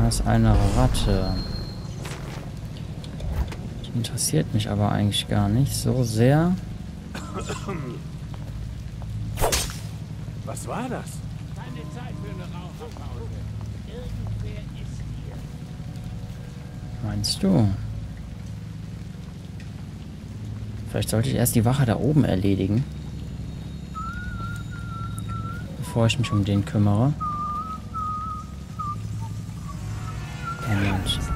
Da ist eine Ratte. Die interessiert mich aber eigentlich gar nicht so sehr. Was war das? Keine Zeit für eine Raucherpause. Irgendwer ist hier. Meinst du? Vielleicht sollte ich erst die Wache da oben erledigen. Bevor ich mich um den kümmere. Moment.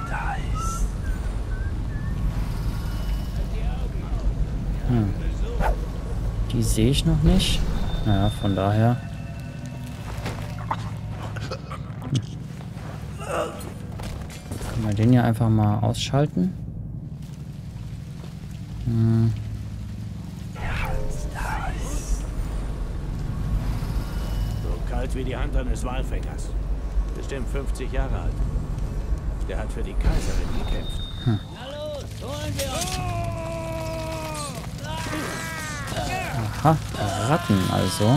Die sehe ich noch nicht. Naja, von daher. Können wir den ja einfach mal ausschalten. So kalt wie die Hand eines Walfängers. Bestimmt 50 Jahre alt. Der hat für die Kaiserin gekämpft. Na los, holen wir uns. Aha, Ratten also.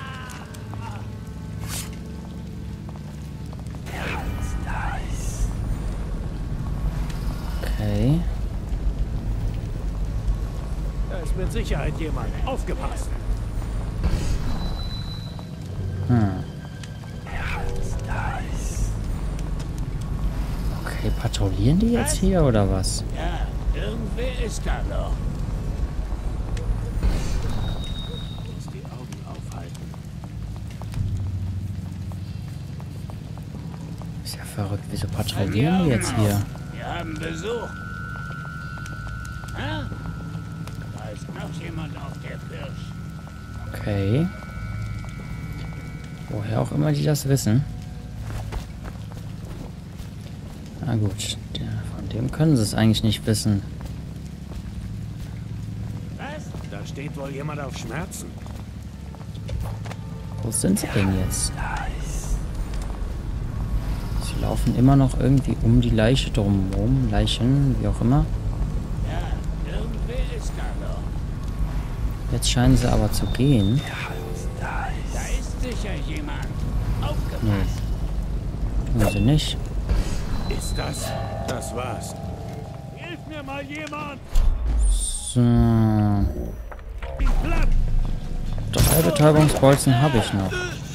Okay. Da ist mit Sicherheit jemand. Aufgepasst! Okay, patrouillieren die jetzt hier oder was? Ja, irgendwer ist da noch. Muss die Augen aufhalten. Ist ja verrückt, wieso patrouillieren die jetzt hier? Wir haben Besuch. Ha? Da ist noch jemand auf der Pirsch. Okay. Woher auch immer die das wissen. Na gut, von dem können sie es eigentlich nicht wissen. Was? Da steht wohl jemand auf Schmerzen. Wo sind sie denn jetzt? Sie laufen immer noch irgendwie um die Leiche drumherum. Leichen, wie auch immer. Ja, irgendwer ist da noch. Jetzt scheinen sie aber zu gehen. Da ist sicher jemand. Aufgepasst. Nee. Tun sie nicht. Ist das? Das war's. Hilf mir mal jemand! So. Bin platt! 3 Betäubungsbolzen habe ich noch.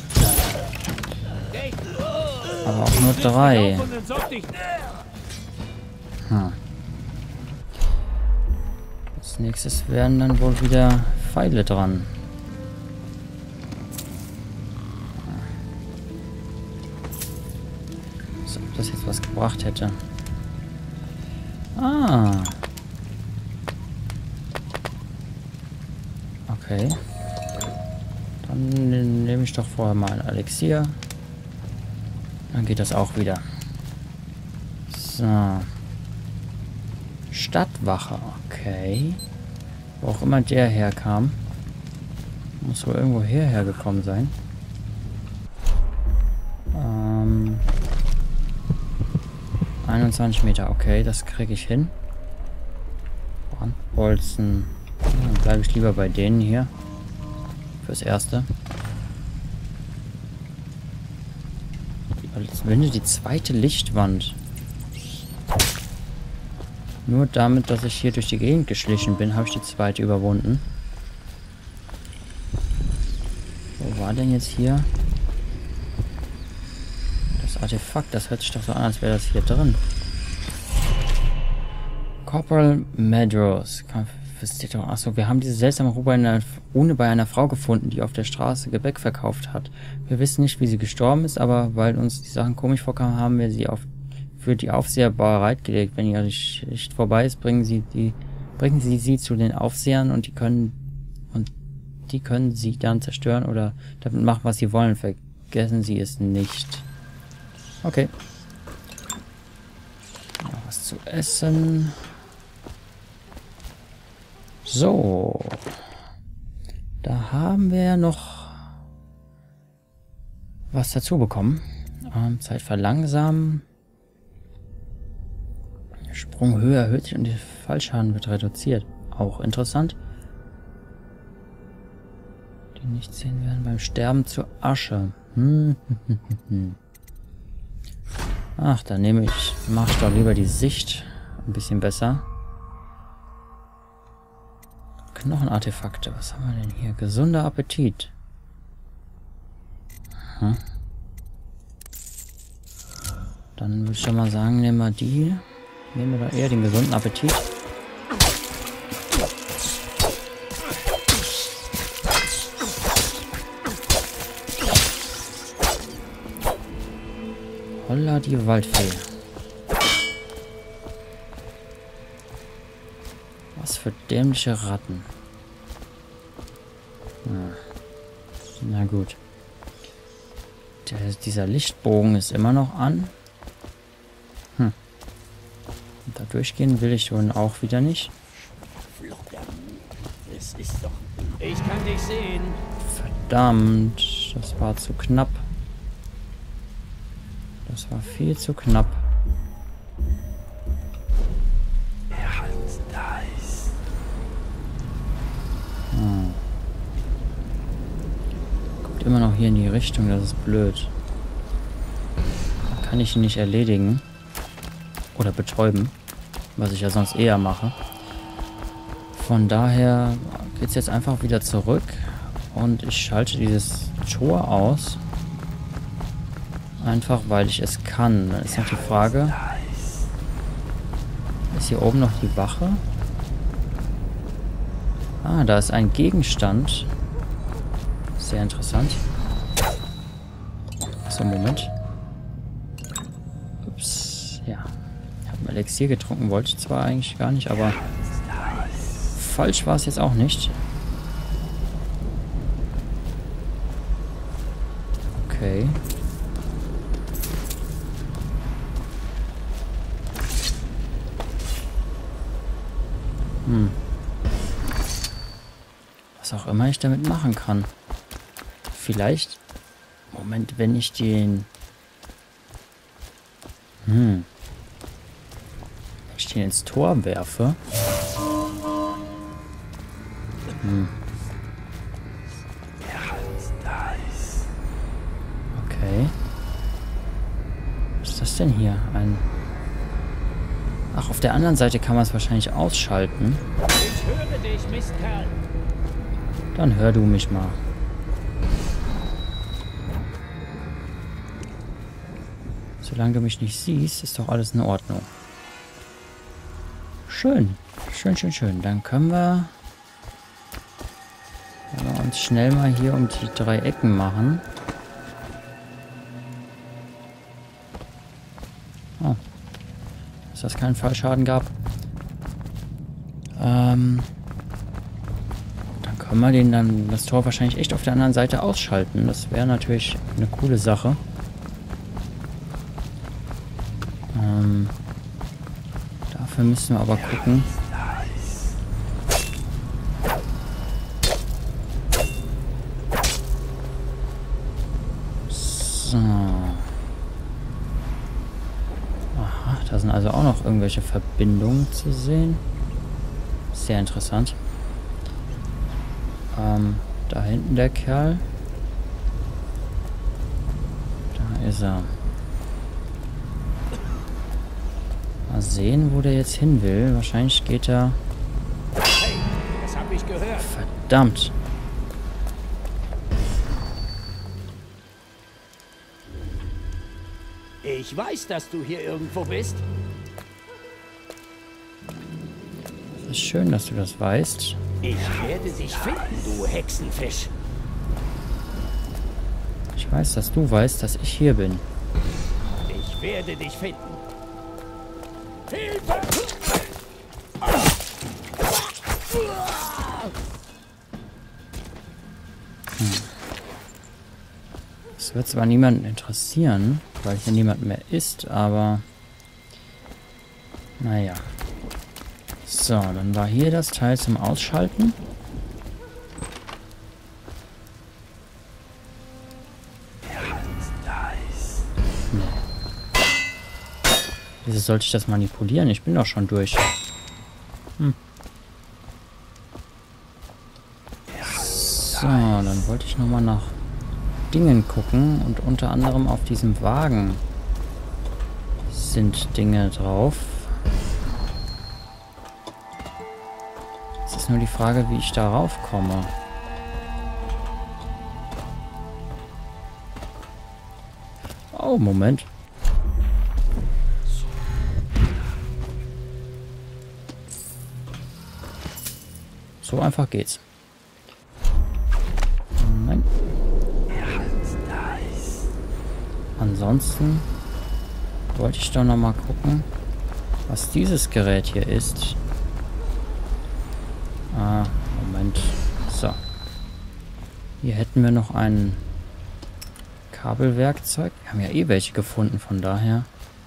Aber auch nur 3. Und entsorg dich. Als nächstes werden dann wohl wieder Pfeile dran. So, ob das jetzt was gebracht hätte. Ah. Okay. Dann nehme ich doch vorher mal ein Elixier. Dann geht das auch wieder. So. Stadtwache, okay. Wo auch immer der herkam. Muss wohl irgendwo hierher gekommen sein. 21 Meter, okay, das kriege ich hin. Brandbolzen. Dann bleibe ich lieber bei denen hier. Fürs Erste. Wenn die zweite Lichtwand. Nur damit, dass ich hier durch die Gegend geschlichen bin, habe ich die zweite überwunden. Wo war denn jetzt hier das Artefakt? Das hört sich doch so an, als wäre das hier drin. Corporal Medros. Achso, wir haben diese seltsame Rune bei einer Frau gefunden, die auf der Straße Gebäck verkauft hat. Wir wissen nicht, wie sie gestorben ist, aber weil uns die Sachen komisch vorkamen, haben wir sie für die Aufseher bereitgelegt. Wenn ihre Schicht vorbei ist, bringen sie sie zu den Aufsehern und die können sie dann zerstören oder damit machen, was sie wollen. Vergessen sie es nicht. Okay. Noch was zu essen. So. Da haben wir noch was dazu bekommen. Zeit verlangsamen. Sprunghöhe erhöht sich und die Fallschaden wird reduziert. Auch interessant. Die nicht sehen werden beim Sterben zur Asche. Ach, dann mache ich doch lieber die Sicht ein bisschen besser. Knochenartefakte, was haben wir denn hier? Gesunder Appetit. Hm. Dann würde ich schon mal sagen, nehmen wir die. Nehmen wir doch eher den gesunden Appetit. Holla die Waldfee. Was für dämliche Ratten. Na gut. Dieser Lichtbogen ist immer noch an. Da durchgehen will ich wohl auch wieder nicht. Es ist doch... Ich kann dich sehen. Verdammt, das war zu knapp. Das war viel zu knapp. Kommt immer noch hier in die Richtung, das ist blöd. Da kann ich ihn nicht erledigen. Oder betäuben. Was ich ja sonst eher mache. Von daher geht es jetzt einfach wieder zurück. Und ich schalte dieses Tor aus. Einfach weil ich es kann. Dann ist noch die Frage. Ist hier oben noch die Wache? Ah, da ist ein Gegenstand. Sehr interessant. So, Moment. Ups, ja. Ich habe ein Elixier getrunken, wollte ich zwar eigentlich gar nicht, aber falsch war es jetzt auch nicht. Okay. Was auch immer ich damit machen kann. Vielleicht... Moment, wenn ich den... Wenn ich den ins Tor werfe... Okay. Was ist das denn hier? Ach, auf der anderen Seite kann man es wahrscheinlich ausschalten. Ich höre dich, Mistkerl. Dann hör du mich mal. Solange du mich nicht siehst, ist doch alles in Ordnung. Schön. Schön, schön, schön. Dann können wir uns schnell mal hier um die 3 Ecken machen. Oh. Dass das keinen Fallschaden gab. Dann können wir das Tor wahrscheinlich echt auf der anderen Seite ausschalten. Das wäre natürlich eine coole Sache. Dafür müssen wir aber gucken. So. Aha, da sind also auch noch irgendwelche Verbindungen zu sehen. Sehr interessant. Da hinten der Kerl. Da ist er. Mal sehen, wo der jetzt hin will. Wahrscheinlich geht er... Hey, das hab ich gehört. Verdammt. Ich weiß, dass du hier irgendwo bist. Es ist schön, dass du das weißt. Ich werde dich finden, du Hexenfisch. Ich weiß, dass du weißt, dass ich hier bin. Ich werde dich finden. Hilfe! Es wird zwar niemanden interessieren, weil hier niemand mehr ist, aber... Naja. So, dann war hier das Teil zum Ausschalten. Nee. Wieso sollte ich das manipulieren? Ich bin doch schon durch. So, dann wollte ich nochmal nach Dingen gucken und unter anderem auf diesem Wagen. sind Dinge drauf. Es ist nur die Frage, wie ich darauf komme. Oh, Moment. So einfach geht's. Nein. Ansonsten wollte ich doch noch mal gucken, was dieses Gerät hier ist. Ah, Moment. So. Hier hätten wir noch ein Kabelwerkzeug. Wir haben ja eh welche gefunden, von daher.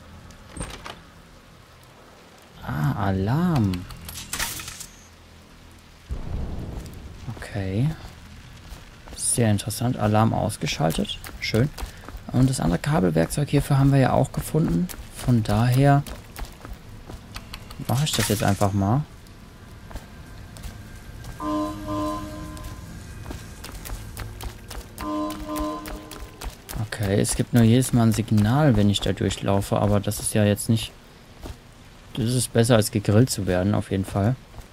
Ah, Alarm. Okay. Sehr interessant. Alarm ausgeschaltet. Schön. Und das andere Kabelwerkzeug hierfür haben wir ja auch gefunden. Von daher mache ich das jetzt einfach mal. Okay, es gibt nur jedes Mal ein Signal, wenn ich da durchlaufe, aber das ist ja jetzt nicht... Das ist besser als gegrillt zu werden, auf jeden Fall.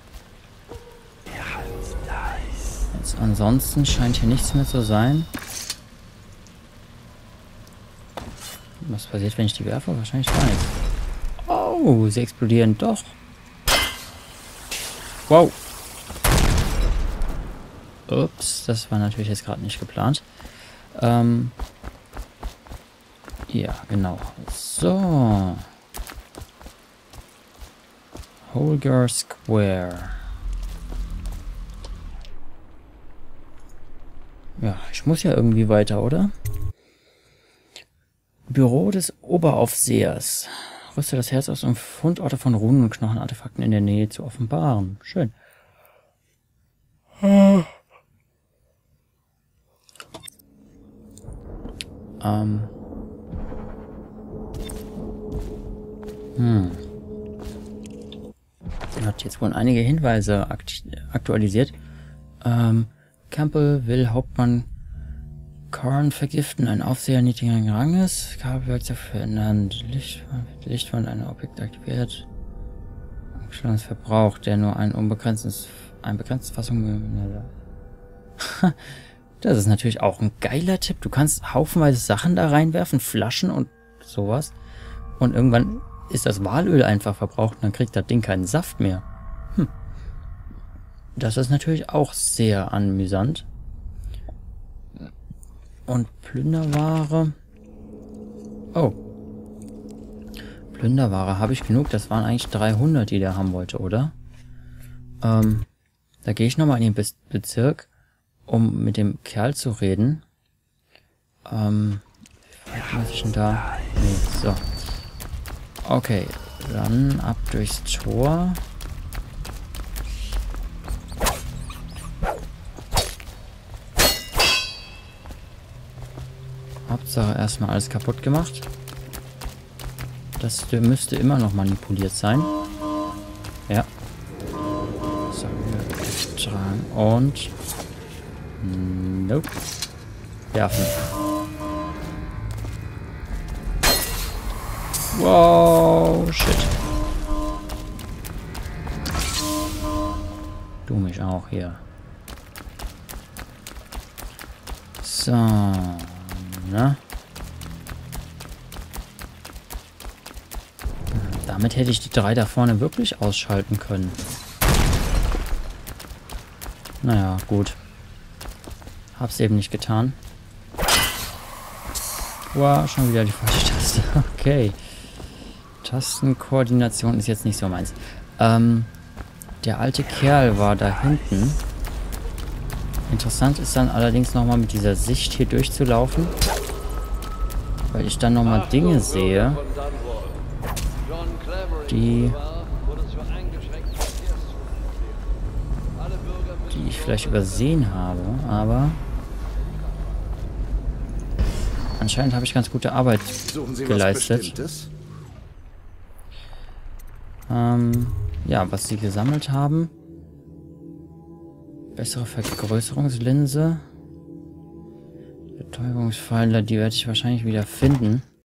Jetzt ansonsten scheint hier nichts mehr zu sein. Was passiert, wenn ich die werfe? Wahrscheinlich gar nichts. Oh, sie explodieren doch. Wow. Ups, das war natürlich jetzt gerade nicht geplant. Ja, genau. So. Holger Square. Ja, ich muss ja irgendwie weiter, oder? Büro des Oberaufsehers. Rüste das Herz aus, um Fundorte von Runen und Knochenartefakten in der Nähe zu offenbaren. Schön. Hat jetzt wohl einige Hinweise aktualisiert. Campbell will Hauptmann Korn vergiften, ein Aufseher niedrigen Ranges. Kabelwerkzeug verändern. Lichtwand, ein Objekt aktiviert. Verbrauch, der nur eine begrenzte Fassung. Das ist natürlich auch ein geiler Tipp. Du kannst haufenweise Sachen da reinwerfen, Flaschen und sowas. Und irgendwann ist das Walöl einfach verbraucht und dann kriegt das Ding keinen Saft mehr. Das ist natürlich auch sehr amüsant. Und Plünderware. Oh. Plünderware habe ich genug. Das waren eigentlich 300, die der haben wollte, oder? Da gehe ich nochmal in den Bezirk, um mit dem Kerl zu reden. Was ist denn da? Nee, so. Okay, dann ab durchs Tor. Hauptsache erstmal alles kaputt gemacht. Das müsste immer noch manipuliert sein. Ja. So, wir tragen und... Nope. Werfen. Wow, shit. Du mich auch hier. So, ne? Damit hätte ich die 3 da vorne wirklich ausschalten können. Naja, gut. Hab's eben nicht getan. Wow, schon wieder die falsche Taste. Okay. Tastenkoordination ist jetzt nicht so meins. Der alte Kerl war da hinten. Interessant ist dann allerdings nochmal mit dieser Sicht hier durchzulaufen. Weil ich dann nochmal Dinge sehe, die ich vielleicht übersehen habe, aber anscheinend habe ich ganz gute Arbeit geleistet. Ja, was sie gesammelt haben. Bessere Vergrößerungslinse. Betäubungspfeiler, die werde ich wahrscheinlich wieder finden.